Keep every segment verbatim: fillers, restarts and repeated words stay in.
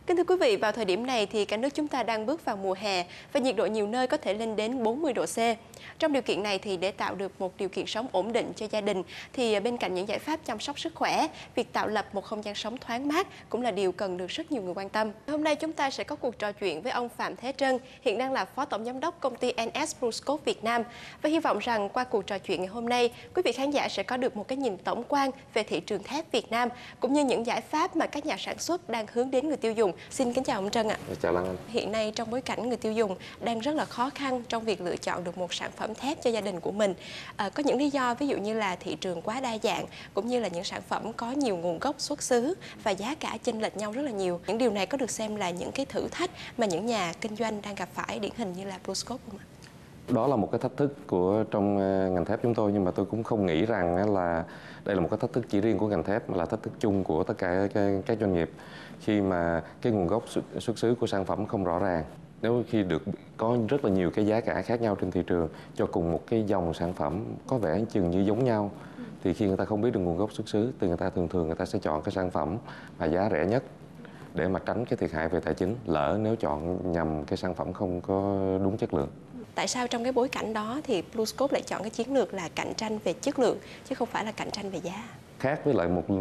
Kính thưa quý vị, vào thời điểm này thì cả nước chúng ta đang bước vào mùa hè và nhiệt độ nhiều nơi có thể lên đến bốn mươi độ C. Trong điều kiện này thì để tạo được một điều kiện sống ổn định cho gia đình thì bên cạnh những giải pháp chăm sóc sức khỏe, việc tạo lập một không gian sống thoáng mát cũng là điều cần được rất nhiều người quan tâm. Hôm nay chúng ta sẽ có cuộc trò chuyện với ông Phạm Thế Trân, hiện đang là Phó Tổng Giám đốc công ty en ét BlueScope Việt Nam. Và hy vọng rằng qua cuộc trò chuyện ngày hôm nay, quý vị khán giả sẽ có được một cái nhìn tổng quan về thị trường thép Việt Nam cũng như những giải pháp mà các nhà sản xuất đang hướng đến người tiêu dùng. Xin kính chào ông Trân ạ. Chào Lan Anh. Hiện nay trong bối cảnh người tiêu dùng đang rất là khó khăn trong việc lựa chọn được một sản phẩm thép cho gia đình của mình. À, có những lý do ví dụ như là thị trường quá đa dạng cũng như là những sản phẩm có nhiều nguồn gốc xuất xứ và giá cả chênh lệch nhau rất là nhiều. Những điều này có được xem là những cái thử thách mà những nhà kinh doanh đang gặp phải điển hình như là BlueScope không ạ? Đó là một cái thách thức của trong ngành thép chúng tôi, nhưng mà tôi cũng không nghĩ rằng là đây là một cái thách thức chỉ riêng của ngành thép mà là thách thức chung của tất cả các doanh nghiệp, khi mà cái nguồn gốc xuất xứ của sản phẩm không rõ ràng. Nếu khi được có rất là nhiều cái giá cả khác nhau trên thị trường cho cùng một cái dòng sản phẩm có vẻ chừng như giống nhau, thì khi người ta không biết được nguồn gốc xuất xứ thì người ta thường thường người ta sẽ chọn cái sản phẩm mà giá rẻ nhất để mà tránh cái thiệt hại về tài chính lỡ nếu chọn nhầm cái sản phẩm không có đúng chất lượng. Tại sao trong cái bối cảnh đó thì BlueScope lại chọn cái chiến lược là cạnh tranh về chất lượng chứ không phải là cạnh tranh về giá? Khác với lại một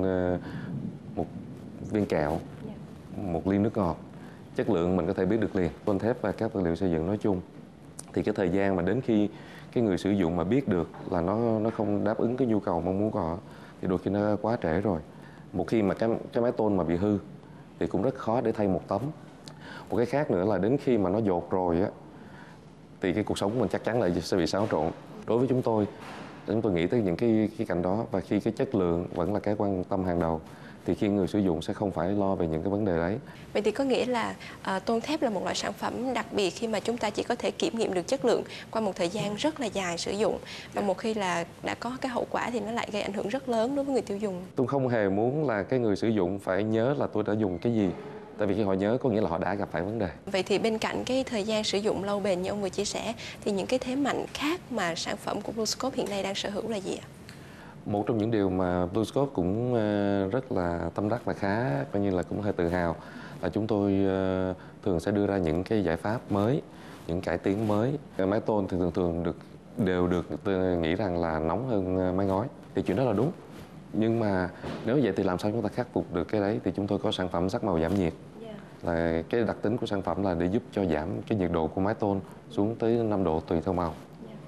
một viên kẹo, một ly nước ngọt, chất lượng mình có thể biết được liền. Con thép và các vật liệu xây dựng nói chung thì cái thời gian mà đến khi cái người sử dụng mà biết được là nó nó không đáp ứng cái nhu cầu mong muốn của họ thì đôi khi nó quá trễ rồi. Một khi mà cái cái máy tôn mà bị hư thì cũng rất khó để thay một tấm. Một cái khác nữa là đến khi mà nó dột rồi á thì cái cuộc sống của mình chắc chắn là sẽ bị xáo trộn. Đối với chúng tôi, chúng tôi nghĩ tới những cái cái cảnh đó, và khi cái chất lượng vẫn là cái quan tâm hàng đầu thì khi người sử dụng sẽ không phải lo về những cái vấn đề đấy. Vậy thì có nghĩa là à, tôn thép là một loại sản phẩm đặc biệt khi mà chúng ta chỉ có thể kiểm nghiệm được chất lượng qua một thời gian rất là dài sử dụng, và một khi là đã có cái hậu quả thì nó lại gây ảnh hưởng rất lớn đối với người tiêu dùng. Tôi không hề muốn là cái người sử dụng phải nhớ là tôi đã dùng cái gì, tại vì khi họ nhớ có nghĩa là họ đã gặp phải vấn đề. Vậy thì bên cạnh cái thời gian sử dụng lâu bền như ông vừa chia sẻ thì những cái thế mạnh khác mà sản phẩm của BlueScope hiện nay đang sở hữu là gì ạ? Một trong những điều mà BlueScope cũng rất là tâm đắc và khá coi như là cũng hơi tự hào là chúng tôi thường sẽ đưa ra những cái giải pháp mới, những cải tiến mới. Máy tôn thì thường thường được đều được nghĩ rằng là nóng hơn mái ngói, thì chuyện đó là đúng. Nhưng mà nếu vậy thì làm sao chúng ta khắc phục được cái đấy? Thì chúng tôi có sản phẩm sắc màu giảm nhiệt. Là cái đặc tính của sản phẩm là để giúp cho giảm cái nhiệt độ của mái tôn xuống tới năm độ tùy theo màu.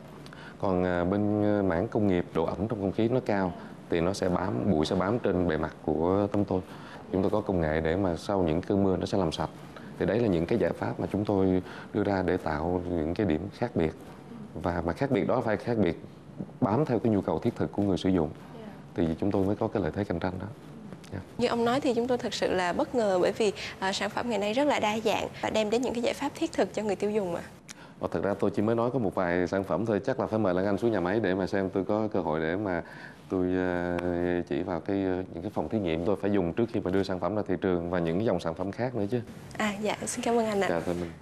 Còn bên mảng công nghiệp, độ ẩm trong không khí nó cao thì nó sẽ bám, bụi sẽ bám trên bề mặt của tấm tôn. Chúng tôi có công nghệ để mà sau những cơn mưa nó sẽ làm sạch. Thì đấy là những cái giải pháp mà chúng tôi đưa ra để tạo những cái điểm khác biệt. Và mà khác biệt đó phải khác biệt bám theo cái nhu cầu thiết thực của người sử dụng. Thì chúng tôi mới có cái lợi thế cạnh tranh đó. Yeah. Như ông nói thì chúng tôi thật sự là bất ngờ, bởi vì uh, sản phẩm ngày nay rất là đa dạng và đem đến những cái giải pháp thiết thực cho người tiêu dùng mà. Và thật ra tôi chỉ mới nói có một vài sản phẩm thôi, chắc là phải mời Lan Anh xuống nhà máy để mà xem tôi có cơ hội để mà tôi uh, chỉ vào cái những cái phòng thí nghiệm tôi phải dùng trước khi mà đưa sản phẩm ra thị trường, và những dòng sản phẩm khác nữa chứ. À dạ, xin cảm ơn anh ạ. Chào thưa mình.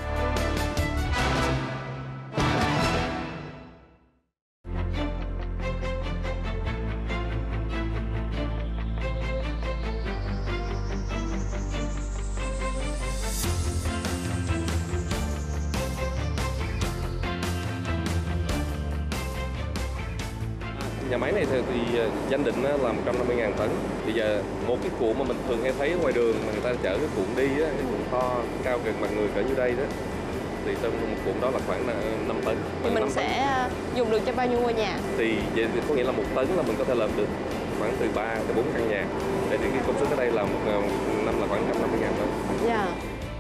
Nhà máy này thì, thì danh định là một trăm năm mươi nghìn tấn. Bây giờ một cái cuộn mà mình thường hay thấy ở ngoài đường mà người ta chở cái cuộn đi á, cái cuộn to cao gần mặt người cỡ như đây đó, thì trong một cuộn đó là khoảng năm tấn. Thì mình sẽ tấn. Dùng được cho bao nhiêu ngôi nhà? Thì vậy thì có nghĩa là một tấn là mình có thể làm được khoảng từ ba tới bốn căn nhà. Vậy thì cái công suất ở đây là một, một năm là khoảng một trăm năm mươi nghìn tấn. Dạ. Yeah.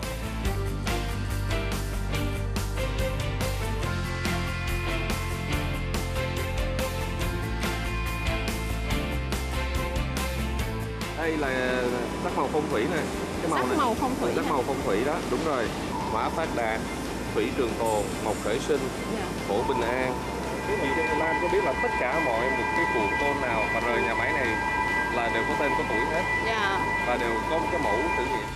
Đây là sắc màu phong thủy nè, cái màu sắc này, màu phong thủy, sắc màu phong thủy đó, đúng rồi. Hỏa phát đạt, thủy trường tồn, mộc khởi sinh, yeah. Khổ bình an. Quý vị trong Thái Lan có biết là tất cả mọi một cái cuộn tôn nào và rời nhà máy này là đều có tên có tuổi hết, yeah. Và đều có một cái mẫu thử nghiệm.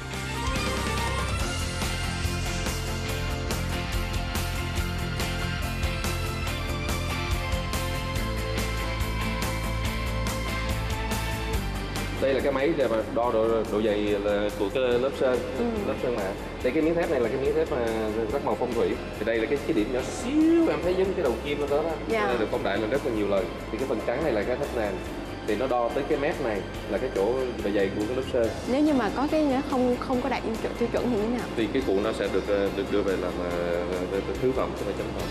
Đây là cái máy để mà đo độ độ dày là của cái lớp sơn, ừ. lớp sơn mạ. Đây cái miếng thép này là cái miếng thép mà rất màu phong thủy. Thì đây là cái cái điểm nhỏ xíu em thấy giống cái đầu kim đó đó. Dạ. Được phóng đại lên rất là nhiều lần. Thì cái phần trắng này là cái thép nền. Thì nó đo tới cái mép này là cái chỗ độ dày của cái lớp sơn. Nếu như mà có cái nó không không có đạt tiêu chuẩn thì như thế nào? Thì cái cuộn nó sẽ được được đưa về làm thứ phẩm chứ không phải chấm phẩm.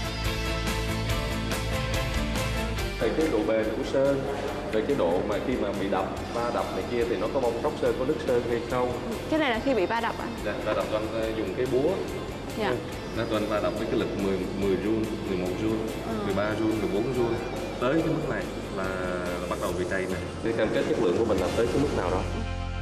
Về cái độ bền của sơn, về cái độ mà khi mà bị đập, va đập này kia thì nó có bong tróc sơn, có nứt sơn hay không? Cái này là khi bị va đập ạ? À? Dạ, va đập anh dùng cái búa. Dạ. Nó toàn va đập với cái lực mười, mười run, mười một run, ừ. mười ba run, mười bốn run. Tới cái mức này là, là bắt đầu bị trầy này. Cái cam kết chất lượng của mình là tới cái mức nào đó.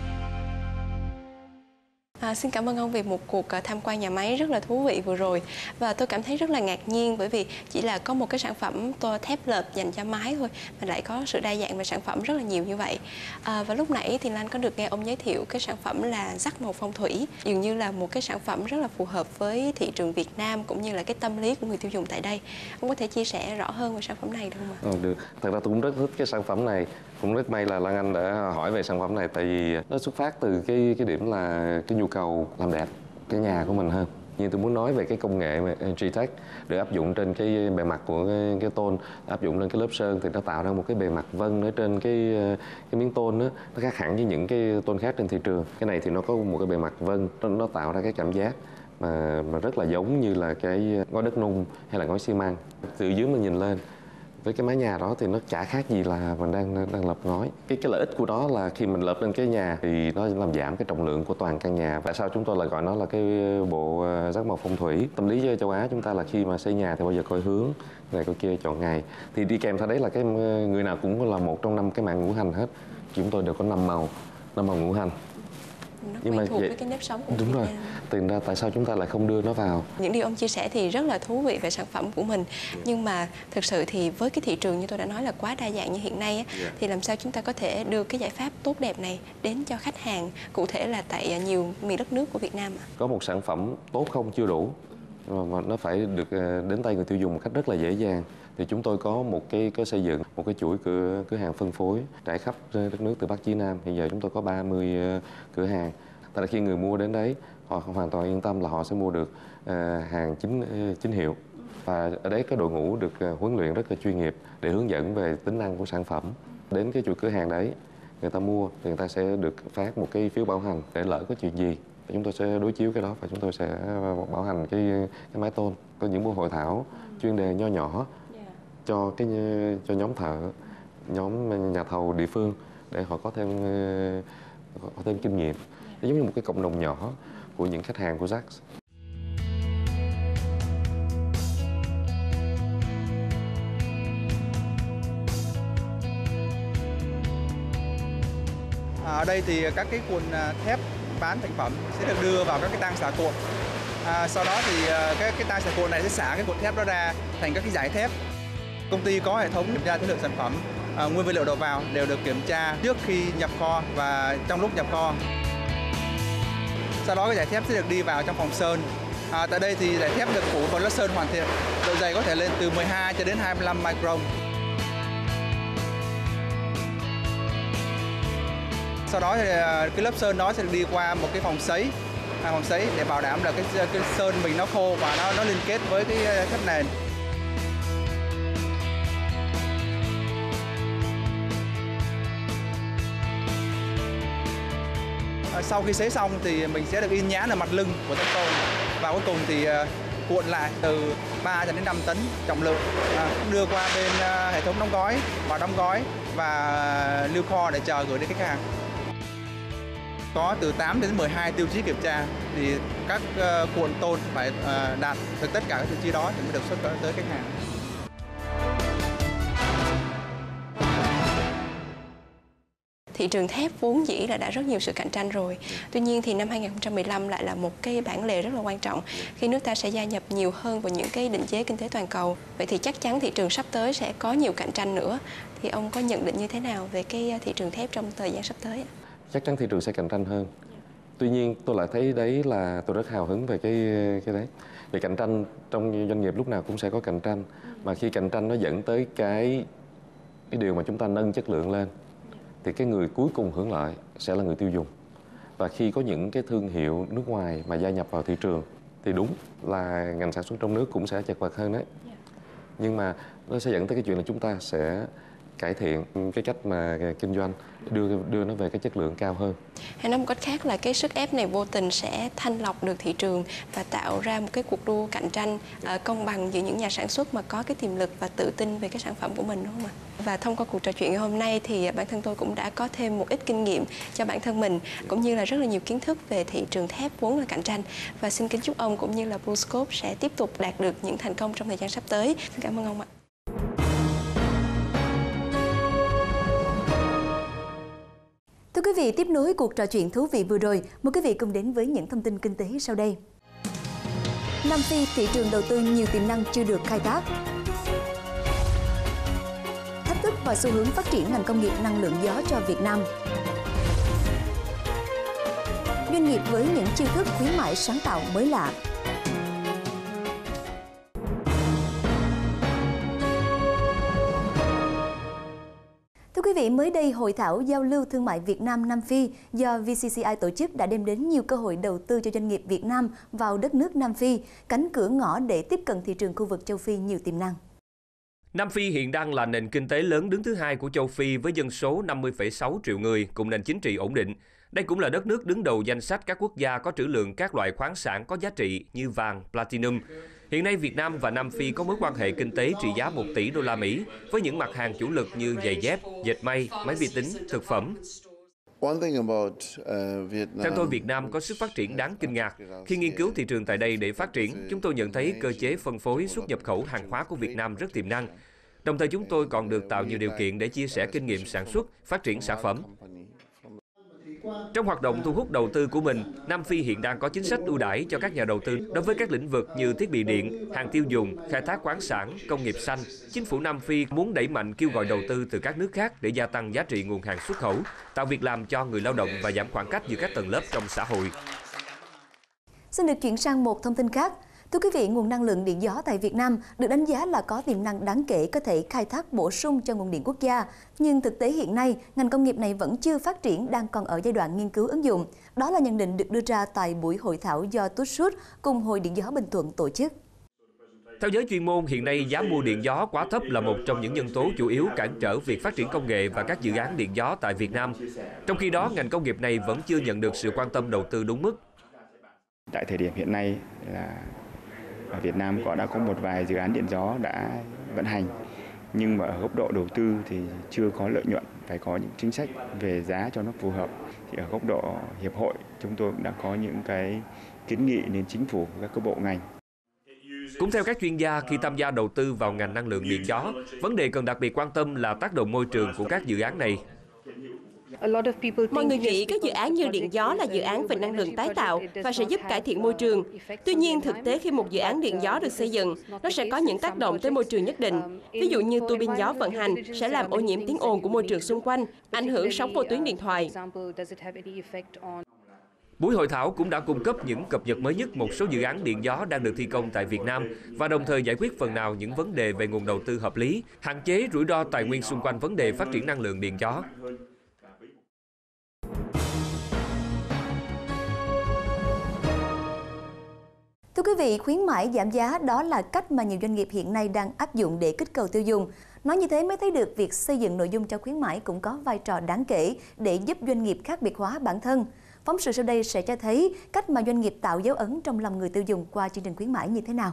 À, xin cảm ơn ông vì một cuộc tham quan nhà máy rất là thú vị vừa rồi. Và tôi cảm thấy rất là ngạc nhiên bởi vì chỉ là có một cái sản phẩm thép lợp dành cho máy thôi mà lại có sự đa dạng về sản phẩm rất là nhiều như vậy. À, và lúc nãy thì Lan có được nghe ông giới thiệu cái sản phẩm là rắc màu phong thủy, dường như là một cái sản phẩm rất là phù hợp với thị trường Việt Nam cũng như là cái tâm lý của người tiêu dùng tại đây. Ông có thể chia sẻ rõ hơn về sản phẩm này được không ạ? Ừ, được. Thật ra tôi cũng rất thích cái sản phẩm này. Cũng rất may là Lan Anh đã hỏi về sản phẩm này, tại vì nó xuất phát từ cái cái điểm là cái nhu cầu làm đẹp cái nhà của mình hơn. Nhưng tôi muốn nói về cái công nghệ G-Tex được áp dụng trên cái bề mặt của cái, cái tôn, áp dụng lên cái lớp sơn thì nó tạo ra một cái bề mặt vân ở trên cái cái miếng tôn đó, nó khác hẳn với những cái tôn khác trên thị trường. Cái này thì nó có một cái bề mặt vân, nó, nó tạo ra cái cảm giác mà mà rất là giống như là cái ngói đất nung hay là ngói xi măng. Từ dưới mình nhìn lên với cái mái nhà đó thì nó chả khác gì là mình đang đang lợp ngói. Cái cái lợi ích của đó là khi mình lợp lên cái nhà thì nó làm giảm cái trọng lượng của toàn căn nhà. Tại sao chúng tôi lại gọi nó là cái bộ rắc màu phong thủy? Tâm lý châu Á chúng ta là khi mà xây nhà thì bao giờ coi hướng này coi kia, chọn ngày. Thì đi kèm theo đấy là cái người nào cũng là một trong năm cái mạng ngũ hành hết. Chúng tôi đều có năm màu, năm màu ngũ hành. Nó nhưng mà thuộc vậy, với cái nếp sống của đúng rồi. Tìm ra tại sao chúng ta lại không đưa nó vào? Những điều ông chia sẻ thì rất là thú vị về sản phẩm của mình. Yeah. Nhưng mà thực sự thì với cái thị trường như tôi đã nói là quá đa dạng như hiện nay á, yeah. thì làm sao chúng ta có thể đưa cái giải pháp tốt đẹp này đến cho khách hàng, cụ thể là tại nhiều miền đất nước của Việt Nam ạ? Có một sản phẩm tốt không chưa đủ, mà nó phải được đến tay người tiêu dùng một cách rất là dễ dàng. Thì chúng tôi có một cái có xây dựng một cái chuỗi cửa cửa hàng phân phối trải khắp đất nước từ Bắc chí Nam. Hiện giờ chúng tôi có ba mươi cửa hàng. Tại là khi người mua đến đấy, họ hoàn toàn yên tâm là họ sẽ mua được uh, hàng chính uh, chính hiệu. Và ở đấy có đội ngũ được uh, huấn luyện rất là chuyên nghiệp để hướng dẫn về tính năng của sản phẩm. Đến cái chuỗi cửa hàng đấy, người ta mua thì người ta sẽ được phát một cái phiếu bảo hành để lỡ có chuyện gì. Chúng tôi sẽ đối chiếu cái đó và chúng tôi sẽ bảo hành cái cái máy tôn. Có những buổi hội thảo chuyên đề nho nhỏ cho cái cho nhóm thợ, nhóm nhà thầu địa phương để họ có thêm có thêm kinh nghiệm. Nó giống như một cái cộng đồng nhỏ của những khách hàng của Jax. Ở đây thì các cái cuộn thép bán thành phẩm sẽ được đưa vào các cái tang xả cuộn. À, sau đó thì cái cái tang xả cuộn này sẽ xả cái cuộn thép đó ra thành các cái dải thép. Công ty có hệ thống kiểm tra chất lượng sản phẩm, à, nguyên vật liệu đầu vào đều được kiểm tra trước khi nhập kho và trong lúc nhập kho. Sau đó cái dải thép sẽ được đi vào trong phòng sơn. À, tại đây thì dải thép được phủ bằng lớp sơn hoàn thiện, độ dày có thể lên từ mười hai cho đến hai mươi lăm micron. Sau đó thì cái lớp sơn đó sẽ được đi qua một cái phòng sấy, à, phòng sấy để bảo đảm là cái, cái sơn mình nó khô và nó nó liên kết với cái thép nền. Sau khi sấy xong thì mình sẽ được in nhãn ở mặt lưng của tấm tôn và cuối cùng thì cuộn lại từ ba cho đến năm tấn trọng lượng, à, đưa qua bên hệ thống đóng gói và đóng gói và lưu kho để chờ gửi đến khách hàng. Có từ tám đến mười hai tiêu chí kiểm tra thì các cuộn tôn phải đạt được tất cả các tiêu chí đó thì mới được xuất tới khách hàng. Thị trường thép vốn dĩ là đã rất nhiều sự cạnh tranh rồi. Tuy nhiên thì năm hai nghìn không trăm mười lăm lại là một cái bản lề rất là quan trọng khi nước ta sẽ gia nhập nhiều hơn vào những cái định chế kinh tế toàn cầu. Vậy thì chắc chắn thị trường sắp tới sẽ có nhiều cạnh tranh nữa. Thì ông có nhận định như thế nào về cái thị trường thép trong thời gian sắp tới? Chắc chắn thị trường sẽ cạnh tranh hơn. Tuy nhiên tôi lại thấy đấy là tôi rất hào hứng về cái cái đấy. Về cạnh tranh trong doanh nghiệp lúc nào cũng sẽ có cạnh tranh. Mà khi cạnh tranh nó dẫn tới cái cái điều mà chúng ta nâng chất lượng lên thì cái người cuối cùng hưởng lợi sẽ là người tiêu dùng. Và khi có những cái thương hiệu nước ngoài mà gia nhập vào thị trường thì đúng là ngành sản xuất trong nước cũng sẽ chật vật hơn đấy. Nhưng mà nó sẽ dẫn tới cái chuyện là chúng ta sẽ cải thiện cái cách mà kinh doanh, đưa đưa nó về cái chất lượng cao hơn. Hay nói một cách khác là cái sức ép này vô tình sẽ thanh lọc được thị trường và tạo ra một cái cuộc đua cạnh tranh uh, công bằng giữa những nhà sản xuất mà có cái tiềm lực và tự tin về cái sản phẩm của mình, đúng không ạ? Và thông qua cuộc trò chuyện ngày hôm nay thì bản thân tôi cũng đã có thêm một ít kinh nghiệm cho bản thân mình, cũng như là rất là nhiều kiến thức về thị trường thép vốn là cạnh tranh. Và xin kính chúc ông cũng như là BlueScope sẽ tiếp tục đạt được những thành công trong thời gian sắp tới. Xin cảm ơn ông ạ. Thưa quý vị, tiếp nối cuộc trò chuyện thú vị vừa rồi, mời quý vị cùng đến với những thông tin kinh tế sau đây. Nam Phi, thị trường đầu tư nhiều tiềm năng chưa được khai thác. Thách thức và xu hướng phát triển ngành công nghiệp năng lượng gió cho Việt Nam. Doanh nghiệp với những chiêu thức khuyến mãi sáng tạo mới lạ. Thưa quý vị, mới đây Hội thảo Giao lưu Thương mại Việt Nam-Nam Phi do vê xê xê i tổ chức đã đem đến nhiều cơ hội đầu tư cho doanh nghiệp Việt Nam vào đất nước Nam Phi, cánh cửa ngõ để tiếp cận thị trường khu vực châu Phi nhiều tiềm năng. Nam Phi hiện đang là nền kinh tế lớn đứng thứ hai của châu Phi với dân số năm mươi phẩy sáu triệu người cùng nền chính trị ổn định. Đây cũng là đất nước đứng đầu danh sách các quốc gia có trữ lượng các loại khoáng sản có giá trị như vàng, platinum. Hiện nay Việt Nam và Nam Phi có mối quan hệ kinh tế trị giá một tỷ đô la Mỹ với những mặt hàng chủ lực như giày dép, dệt may, máy vi tính, thực phẩm. Theo tôi, Việt Nam có sức phát triển đáng kinh ngạc. Khi nghiên cứu thị trường tại đây để phát triển, chúng tôi nhận thấy cơ chế phân phối xuất nhập khẩu hàng hóa của Việt Nam rất tiềm năng. Đồng thời chúng tôi còn được tạo nhiều điều kiện để chia sẻ kinh nghiệm sản xuất, phát triển sản phẩm. Trong hoạt động thu hút đầu tư của mình, Nam Phi hiện đang có chính sách ưu đãi cho các nhà đầu tư đối với các lĩnh vực như thiết bị điện, hàng tiêu dùng, khai thác khoáng sản, công nghiệp xanh. Chính phủ Nam Phi muốn đẩy mạnh kêu gọi đầu tư từ các nước khác để gia tăng giá trị nguồn hàng xuất khẩu, tạo việc làm cho người lao động và giảm khoảng cách giữa các tầng lớp trong xã hội. Xin được chuyển sang một thông tin khác. Thưa quý vị, nguồn năng lượng điện gió tại Việt Nam được đánh giá là có tiềm năng đáng kể có thể khai thác bổ sung cho nguồn điện quốc gia. Nhưng thực tế hiện nay, ngành công nghiệp này vẫn chưa phát triển, đang còn ở giai đoạn nghiên cứu ứng dụng. Đó là nhận định được đưa ra tại buổi hội thảo do Tutsud cùng Hội Điện gió Bình Thuận tổ chức. Theo giới chuyên môn, hiện nay giá mua điện gió quá thấp là một trong những nhân tố chủ yếu cản trở việc phát triển công nghệ và các dự án điện gió tại Việt Nam. Trong khi đó, ngành công nghiệp này vẫn chưa nhận được sự quan tâm đầu tư đúng mức. Tại thời điểm hiện nay là ở Việt Nam có đã có một vài dự án điện gió đã vận hành, nhưng mà ở góc độ đầu tư thì chưa có lợi nhuận, phải có những chính sách về giá cho nó phù hợp. Thì ở góc độ hiệp hội, chúng tôi cũng đã có những cái kiến nghị đến chính phủ và các cơ bộ ngành. Cũng theo các chuyên gia, khi tham gia đầu tư vào ngành năng lượng điện gió, vấn đề cần đặc biệt quan tâm là tác động môi trường của các dự án này. Mọi người nghĩ các dự án như điện gió là dự án về năng lượng tái tạo và sẽ giúp cải thiện môi trường. Tuy nhiên, thực tế khi một dự án điện gió được xây dựng, nó sẽ có những tác động tới môi trường nhất định. Ví dụ như tua bin gió vận hành sẽ làm ô nhiễm tiếng ồn của môi trường xung quanh, ảnh hưởng sóng vô tuyến điện thoại. Buổi hội thảo cũng đã cung cấp những cập nhật mới nhất một số dự án điện gió đang được thi công tại Việt Nam và đồng thời giải quyết phần nào những vấn đề về nguồn đầu tư hợp lý, hạn chế rủi ro tài nguyên xung quanh vấn đề phát triển năng lượng điện gió. Thưa quý vị, khuyến mãi giảm giá đó là cách mà nhiều doanh nghiệp hiện nay đang áp dụng để kích cầu tiêu dùng. Nói như thế mới thấy được việc xây dựng nội dung cho khuyến mãi cũng có vai trò đáng kể để giúp doanh nghiệp khác biệt hóa bản thân. Phóng sự sau đây sẽ cho thấy cách mà doanh nghiệp tạo dấu ấn trong lòng người tiêu dùng qua chương trình khuyến mãi như thế nào.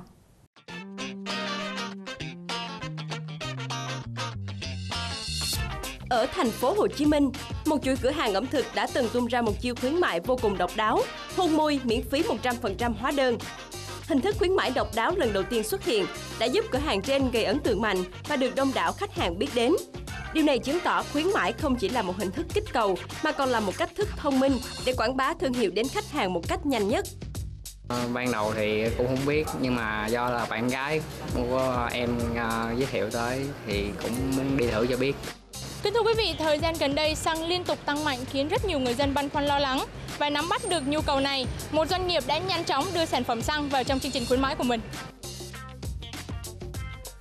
Ở thành phố Hồ Chí Minh, một chuỗi cửa hàng ẩm thực đã từng tung ra một chiêu khuyến mại vô cùng độc đáo, hôn môi miễn phí một trăm phần trăm hóa đơn. Hình thức khuyến mãi độc đáo lần đầu tiên xuất hiện đã giúp cửa hàng trên gây ấn tượng mạnh và được đông đảo khách hàng biết đến. Điều này chứng tỏ khuyến mãi không chỉ là một hình thức kích cầu mà còn là một cách thức thông minh để quảng bá thương hiệu đến khách hàng một cách nhanh nhất. À, ban đầu thì cũng không biết, nhưng mà do là bạn gái của em uh, giới thiệu tới thì cũng muốn đi thử cho biết. Kính thưa quý vị, thời gian gần đây xăng liên tục tăng mạnh khiến rất nhiều người dân băn khoăn lo lắng. Và nắm bắt được nhu cầu này, một doanh nghiệp đã nhanh chóng đưa sản phẩm xăng vào trong chương trình khuyến mãi của mình.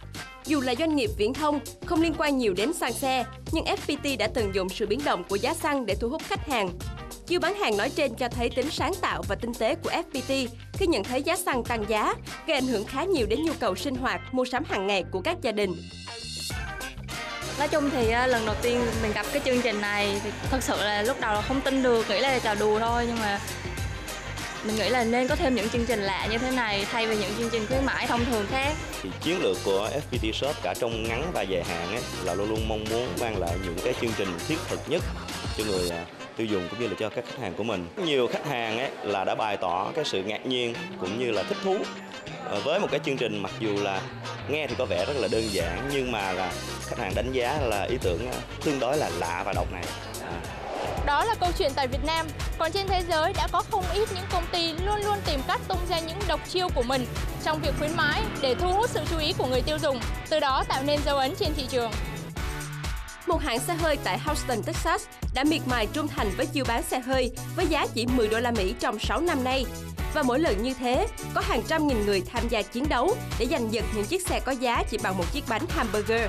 Dù là doanh nghiệp viễn thông, không liên quan nhiều đến xăng xe, nhưng ép pê tê đã tận dụng sự biến động của giá xăng để thu hút khách hàng. Chiêu bán hàng nói trên cho thấy tính sáng tạo và tinh tế của ép pê tê khi nhận thấy giá xăng tăng giá, gây ảnh hưởng khá nhiều đến nhu cầu sinh hoạt, mua sắm hàng ngày của các gia đình. Nói chung thì lần đầu tiên mình gặp cái chương trình này thì thật sự là lúc đầu là không tin được, nghĩ là trò đùa thôi, nhưng mà mình nghĩ là nên có thêm những chương trình lạ như thế này thay vì những chương trình khuyến mãi thông thường khác. Thì chiến lược của ép pê tê Shop cả trong ngắn và dài hạn ấy, là luôn luôn mong muốn mang lại những cái chương trình thiết thực nhất cho người tiêu dùng cũng như là cho các khách hàng của mình. Nhiều khách hàng ấy là đã bày tỏ cái sự ngạc nhiên cũng như là thích thú với một cái chương trình mặc dù là nghe thì có vẻ rất là đơn giản nhưng mà là khách hàng đánh giá là ý tưởng tương đối là lạ và độc này. À. Đó là câu chuyện tại Việt Nam, còn trên thế giới đã có không ít những công ty luôn luôn tìm cách tung ra những độc chiêu của mình trong việc khuyến mãi để thu hút sự chú ý của người tiêu dùng, từ đó tạo nên dấu ấn trên thị trường. Một hãng xe hơi tại Houston, Texas đã miệt mài trung thành với chiêu bán xe hơi với giá chỉ mười đô la Mỹ trong sáu năm nay. Và mỗi lần như thế, có hàng trăm nghìn người tham gia chiến đấu để giành giật những chiếc xe có giá chỉ bằng một chiếc bánh hamburger.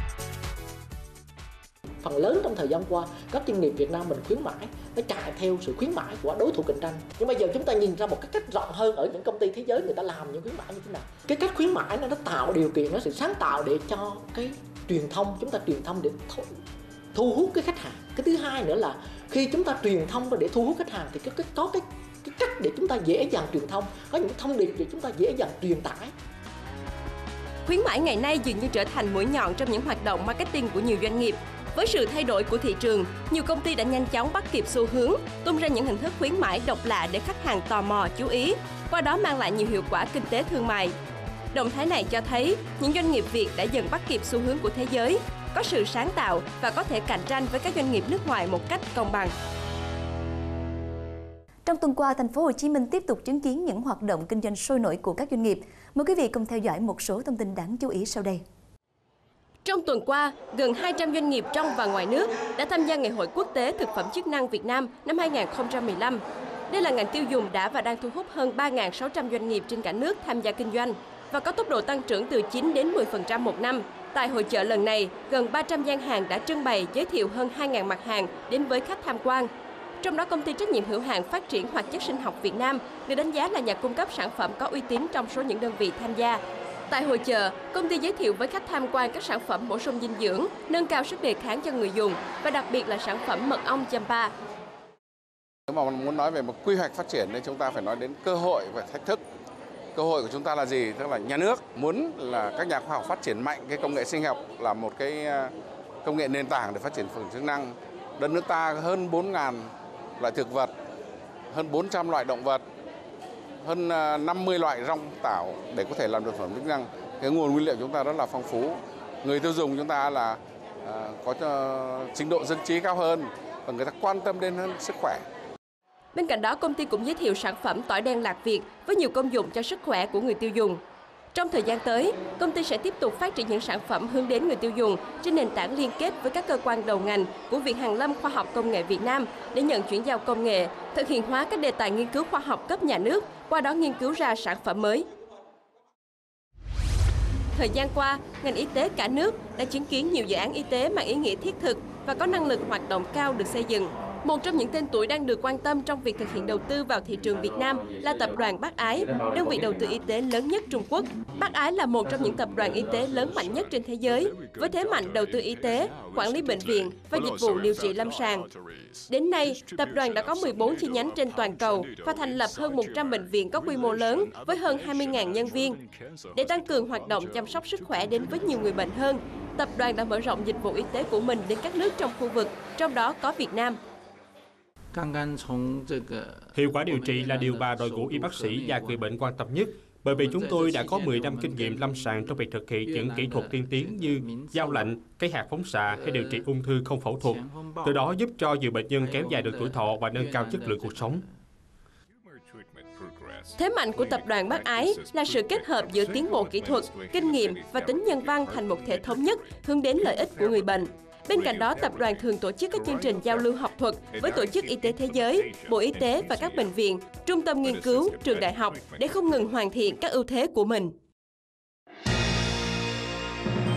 Phần lớn trong thời gian qua, các doanh nghiệp Việt Nam mình khuyến mãi, nó chạy theo sự khuyến mãi của đối thủ cạnh tranh. Nhưng bây giờ chúng ta nhìn ra một cái cách rộng hơn ở những công ty thế giới người ta làm những khuyến mãi như thế nào. Cái cách khuyến mãi nó, nó tạo điều kiện, nó sự sáng tạo để cho cái truyền thông, chúng ta truyền thông để thu, thu hút cái khách hàng. Cái thứ hai nữa là khi chúng ta truyền thông và để thu hút khách hàng thì cái, cái, có cái, cái cách để chúng ta dễ dàng truyền thông, có những thông điệp để chúng ta dễ dàng truyền tải. Khuyến mãi ngày nay dường như trở thành mũi nhọn trong những hoạt động marketing của nhiều doanh nghiệp. Với sự thay đổi của thị trường, nhiều công ty đã nhanh chóng bắt kịp xu hướng, tung ra những hình thức khuyến mãi độc lạ để khách hàng tò mò chú ý, qua đó mang lại nhiều hiệu quả kinh tế thương mại. Động thái này cho thấy những doanh nghiệp Việt đã dần bắt kịp xu hướng của thế giới, có sự sáng tạo và có thể cạnh tranh với các doanh nghiệp nước ngoài một cách công bằng. Trong tuần qua, thành phố Hồ Chí Minh tiếp tục chứng kiến những hoạt động kinh doanh sôi nổi của các doanh nghiệp. Mời quý vị cùng theo dõi một số thông tin đáng chú ý sau đây. Trong tuần qua, gần hai trăm doanh nghiệp trong và ngoài nước đã tham gia Ngày hội Quốc tế Thực phẩm chức năng Việt Nam năm hai nghìn không trăm mười lăm. Đây là ngành tiêu dùng đã và đang thu hút hơn ba nghìn sáu trăm doanh nghiệp trên cả nước tham gia kinh doanh và có tốc độ tăng trưởng từ chín đến mười phần trăm một năm. Tại hội chợ lần này, gần ba trăm gian hàng đã trưng bày giới thiệu hơn hai nghìn mặt hàng đến với khách tham quan. Trong đó, công ty trách nhiệm hữu hạn phát triển hoạt chất sinh học Việt Nam được đánh giá là nhà cung cấp sản phẩm có uy tín trong số những đơn vị tham gia. Tại hội chợ, công ty giới thiệu với khách tham quan các sản phẩm bổ sung dinh dưỡng, nâng cao sức đề kháng cho người dùng và đặc biệt là sản phẩm mật ong Champa. Nếu mà muốn nói về một quy hoạch phát triển thì chúng ta phải nói đến cơ hội và thách thức. Cơ hội của chúng ta là gì? Tức là nhà nước muốn là các nhà khoa học phát triển mạnh cái công nghệ sinh học là một cái công nghệ nền tảng để phát triển thực phẩm chức năng. Đất nước ta hơn bốn nghìn loại thực vật, hơn bốn trăm loại động vật, hơn năm mươi loại rong tảo để có thể làm thực phẩm chức năng. Cái nguồn nguyên liệu chúng ta rất là phong phú. Người tiêu dùng chúng ta là à, có uh, trình độ dân trí cao hơn và người ta quan tâm đến hơn sức khỏe. Bên cạnh đó, công ty cũng giới thiệu sản phẩm tỏi đen Lạc Việt với nhiều công dụng cho sức khỏe của người tiêu dùng. Trong thời gian tới, công ty sẽ tiếp tục phát triển những sản phẩm hướng đến người tiêu dùng trên nền tảng liên kết với các cơ quan đầu ngành của Viện Hàn lâm Khoa học Công nghệ Việt Nam để nhận chuyển giao công nghệ, thực hiện hóa các đề tài nghiên cứu khoa học cấp nhà nước, qua đó nghiên cứu ra sản phẩm mới. Thời gian qua, ngành y tế cả nước đã chứng kiến nhiều dự án y tế mang ý nghĩa thiết thực và có năng lực hoạt động cao được xây dựng. Một trong những tên tuổi đang được quan tâm trong việc thực hiện đầu tư vào thị trường Việt Nam là tập đoàn Bác Ái, đơn vị đầu tư y tế lớn nhất Trung Quốc. Bác Ái là một trong những tập đoàn y tế lớn mạnh nhất trên thế giới, với thế mạnh đầu tư y tế, quản lý bệnh viện và dịch vụ điều trị lâm sàng. Đến nay, tập đoàn đã có mười bốn chi nhánh trên toàn cầu và thành lập hơn một trăm bệnh viện có quy mô lớn với hơn hai mươi nghìn nhân viên. Để tăng cường hoạt động chăm sóc sức khỏe đến với nhiều người bệnh hơn, tập đoàn đã mở rộng dịch vụ y tế của mình đến các nước trong khu vực, trong đó có Việt Nam. Hiệu quả điều trị là điều mà đội ngũ y bác sĩ và người bệnh quan tâm nhất, bởi vì chúng tôi đã có mười năm kinh nghiệm lâm sàng trong việc thực hiện những kỹ thuật tiên tiến như dao lạnh, cây hạt phóng xạ hay điều trị ung thư không phẫu thuật. Từ đó giúp cho nhiều bệnh nhân kéo dài được tuổi thọ và nâng cao chất lượng cuộc sống. Thế mạnh của tập đoàn Bác Ái là sự kết hợp giữa tiến bộ kỹ thuật, kinh nghiệm và tính nhân văn thành một thể thống nhất hướng đến lợi ích của người bệnh. Bên cạnh đó, tập đoàn thường tổ chức các chương trình giao lưu học thuật với Tổ chức Y tế Thế giới, Bộ Y tế và các bệnh viện, trung tâm nghiên cứu, trường đại học để không ngừng hoàn thiện các ưu thế của mình.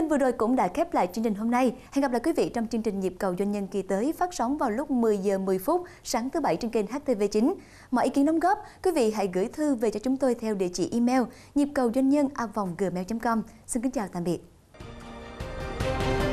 tin vừa rồi cũng đã khép lại chương trình hôm nay. Hẹn gặp lại quý vị trong chương trình Nhịp cầu doanh nhân kỳ tới phát sóng vào lúc mười giờ mười phút sáng thứ Bảy trên kênh H T V chín. Mọi ý kiến đóng góp, quý vị hãy gửi thư về cho chúng tôi theo địa chỉ email nhịp cầu doanh nhân a vòng gmail chấm com. Xin kính chào tạm biệt.